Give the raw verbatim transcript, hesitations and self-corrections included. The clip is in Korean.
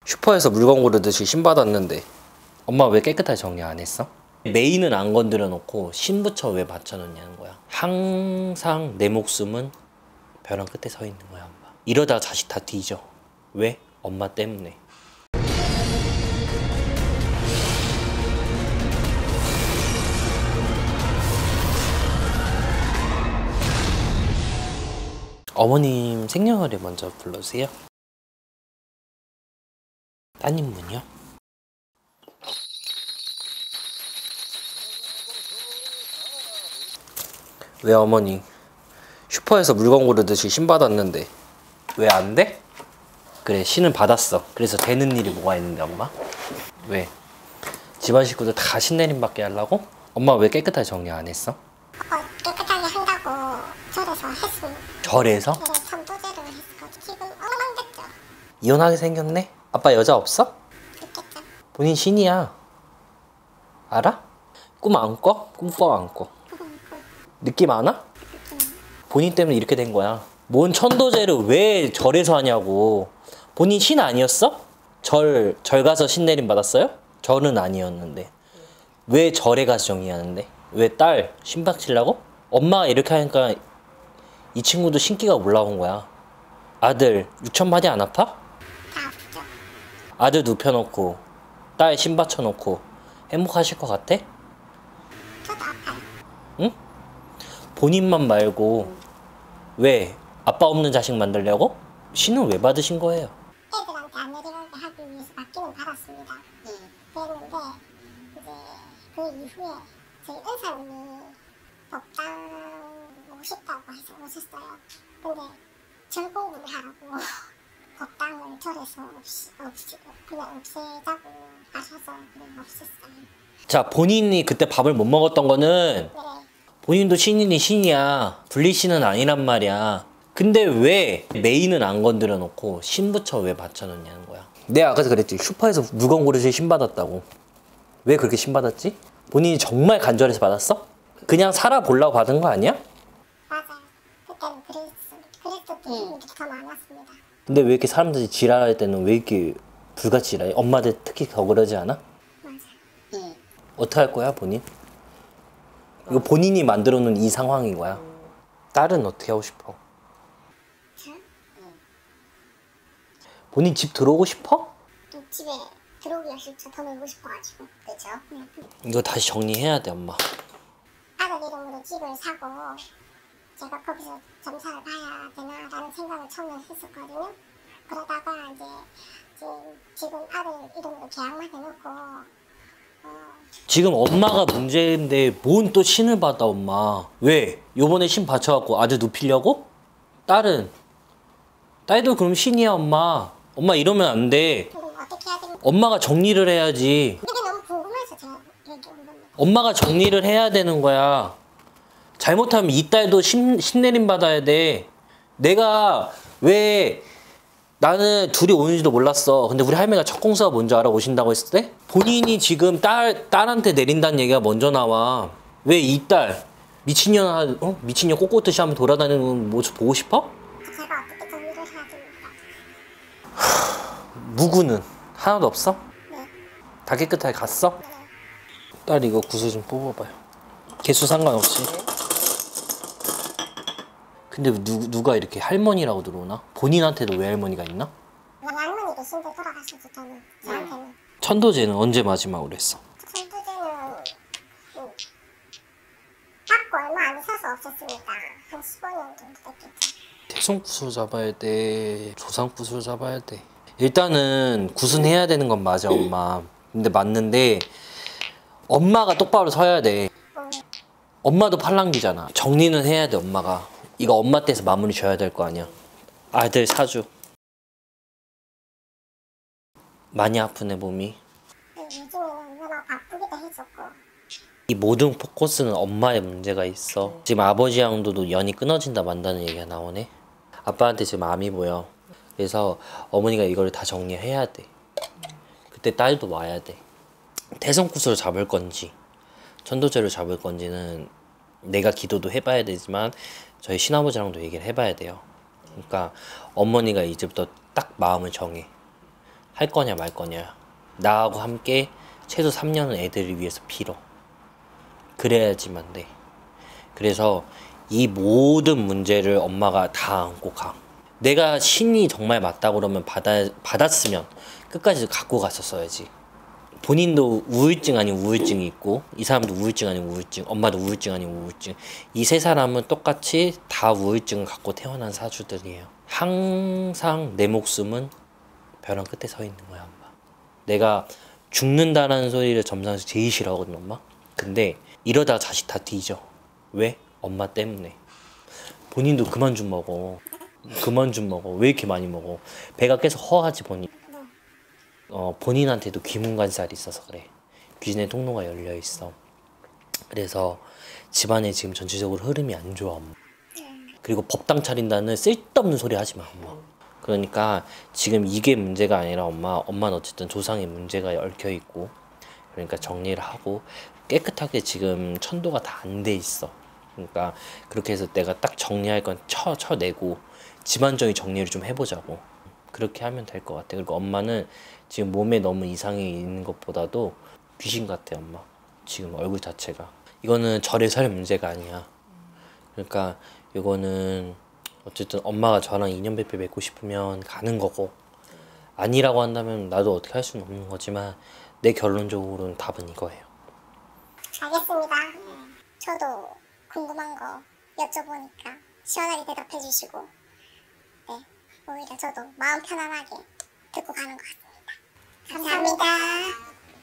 슈퍼에서 물건 고르듯이 신 받았는데 엄마 왜 깨끗하게 정리 안 했어? 메인은 안 건드려 놓고 신부터 왜 받쳐놓냐는 거야. 항상 내 목숨은 벼랑 끝에 서 있는 거야 엄마. 이러다 자식 다 뒤져. 왜? 엄마 때문에. 어머님 생년월일 먼저 불러주세요. 따님 분이요? 왜 어머니 슈퍼에서 물건 고르듯이 신 받았는데 왜 안 돼? 그래 신은 받았어. 그래서 되는 일이 뭐가 있는데 엄마? 왜? 집안 식구들 다 신내림 받게 하려고? 엄마 왜 깨끗하게 정리 안 했어? 어, 깨끗하게 한다고 절에서 했습니다. 절에서? 네, 천도제를 했어가지고 지금 엉망됐죠. 이혼하게 생겼네? 아빠 여자 없어? 좋겠죠. 본인 신이야. 알아? 꿈 안 꿔? 꿈꿔 안 꿔? 느낌 안 와? 본인 때문에 이렇게 된 거야. 뭔 천도제를 왜 절에서 하냐고. 본인 신 아니었어? 절, 절 가서 신내림 받았어요? 절은 아니었는데. 왜 절에 가서 정리하는데? 왜 딸 신받치려고? 엄마가 이렇게 하니까 이 친구도 신기가 올라온 거야. 아들 육천 마디 안 아파? 다 아프죠. 아들 눕혀놓고 딸 신 받쳐놓고 행복하실 것 같아? 저도 아파요. 응? 본인만 말고 왜 아빠 없는 자식 만들려고? 신은 왜 받으신 거예요? 애들한테 안 내려가게 하기 위해서 받기는 받았습니다. 네. 그랬는데 이제 그 이후에 저희 은사님이 법당 오고 싶다고 해서 오셨어요. 근데 절 공부를 하라고 법당을 절에서 없이, 없이 그냥 없애자고 하셔서 그냥 없앴어요. 자, 본인이 그때 밥을 못 먹었던 거는 네. 본인도 신인이 신이야. 분리신은 아니란 말이야. 근데 왜 메인은 안 건드려 놓고 신부터 왜 받쳐놓냐는 거야. 내가 아까 그랬지. 슈퍼에서 물건 고르듯이 신 받았다고. 왜 그렇게 신 받았지? 본인이 정말 간절해서 받았어? 그냥 살아보려고 받은 거 아니야? 맞아요. 그때는 그랬, 그랬을 때 힘이 더 많았습니다. 근데 왜 이렇게 사람들이 지랄할 때는 왜 이렇게 불같이 지랄해? 엄마들 특히 더 그러지 않아? 맞아요. 네. 어떻게 할 거야 본인? 이거 본인이 만들어 놓은 이 상황인 거야. 딸은 어떻게 하고 싶어? 저? 본인 집 들어오고 싶어? 또 집에 들어오기가 싫죠. 더 놀고 싶어가지고. 그죠? 네. 이거 다시 정리해야 돼 엄마. 아들 이름으로 집을 사고 제가 거기서 점사를 봐야 되나라는 생각을 처음에 했었거든요. 그러다가 이제, 이제 지금 아들 이름으로 계약만 해놓고 어, 지금 엄마가 문제인데 뭔 또 신을 받아 엄마. 왜? 요번에 신 받쳐갖고 아들 눕히려고? 딸은? 딸도 그럼 신이야 엄마. 엄마 이러면 안 돼. 그럼 어떻게 해야 됩니까? 엄마가 정리를 해야지. 이게 너무 궁금해서 제가 얘기 온 겁니다. 엄마가 정리를 해야 되는 거야. 잘못하면 이 딸도 신, 신내림 받아야 돼. 내가 왜 나는 둘이 오는지도 몰랐어. 근데 우리 할머니가 첫 공수가 뭔지 알아 오신다고 했을 때? 본인이 지금 딸, 딸한테 내린다는 얘기가 먼저 나와. 왜 이 딸 미친년, 어? 미친년 꼬꼬듯이 한번 돌아다니는 모습 보고 싶어? 제가 어떻게 정리를 해야 됩니까? 무구는 하나도 없어? 네. 다 깨끗하게 갔어? 네. 딸 이거 구슬 좀 뽑아봐요. 개수 상관없이. 근데 누, 누가 이렇게 할머니라고 들어오나? 본인한테도 왜 할머니가 있나? 할머니도 신들 돌아가셔서 저는 저한테는 천도제는 언제 마지막으로 했어? 천도제는 음, 받고 얼마 안 있어서 없었습니다. 한 십오 년 정도 됐겠죠. 태송구슬 잡아야 돼. 조상구슬 잡아야 돼. 일단은 구순해야 되는 건 맞아 엄마. 근데 맞는데 엄마가 똑바로 서야 돼. 음, 엄마도 팔랑귀잖아. 정리는 해야 돼 엄마가. 이거 엄마 떼서 마무리 줘야 될 거 아니야. 아들 사주. 많이 아프네 몸이. 요즘에는 워낙 바쁘기도 해졌고 이 모든 포커스는 엄마의 문제가 있어. 지금 아버지 양도도 연이 끊어진다 만다는 얘기가 나오네. 아빠한테 지금 암이 보여. 그래서 어머니가 이걸 다 정리해야 돼. 그때 딸도 와야 돼. 태성구슬을 잡을 건지 천도제를 잡을 건지는 내가 기도도 해봐야 되지만 저희 신아버지랑도 얘기를 해봐야 돼요. 그러니까 어머니가 이제부터 딱 마음을 정해. 할 거냐 말 거냐. 나하고 함께 최소 삼 년은 애들을 위해서 빌어. 그래야지만 돼. 그래서 이 모든 문제를 엄마가 다 안고 가. 내가 신이 정말 맞다고 그러면 받아, 받았으면 끝까지 갖고 갔었어야지. 본인도 우울증 아닌 우울증이 있고 이 사람도 우울증 아닌 우울증, 엄마도 우울증 아닌 우울증. 이 세 사람은 똑같이 다 우울증을 갖고 태어난 사주들이에요. 항상 내 목숨은 벼랑 끝에 서 있는 거야, 엄마. 내가 죽는다라는 소리를 점상에서 제일 싫어하거든, 엄마. 근데 이러다가 자식 다 뒤져. 왜? 엄마 때문에. 본인도 그만 좀 먹어. 그만 좀 먹어. 왜 이렇게 많이 먹어? 배가 계속 허하지, 본인. 어, 본인한테도 귀문관살이 있어서 그래. 귀신의 통로가 열려 있어. 그래서 집안에 지금 전체적으로 흐름이 안 좋아, 엄마. 그리고 법당 차린다는 쓸데없는 소리 하지 마, 엄마. 그러니까 지금 이게 문제가 아니라 엄마, 엄마는 어쨌든 조상의 문제가 얽혀 있고, 그러니까 정리를 하고 깨끗하게 지금 천도가 다 안 돼 있어. 그러니까 그렇게 해서 내가 딱 정리할 건 쳐, 쳐내고 집안적인 정리를 좀 해보자고. 그렇게 하면 될 것 같아. 그리고 엄마는 지금 몸에 너무 이상이 있는 것보다도 귀신 같아, 엄마. 지금 얼굴 자체가. 이거는 절에 설 문제가 아니야. 그러니까 이거는 어쨌든 엄마가 저랑 인연배필 맺고 싶으면 가는 거고, 아니라고 한다면 나도 어떻게 할 수는 없는 거지만 내 결론적으로는 답은 이거예요. 알겠습니다. 저도 궁금한 거 여쭤보니까 시원하게 대답해 주시고, 네, 오히려 저도 마음 편안하게 듣고 가는 것 같습니다. 감사합니다.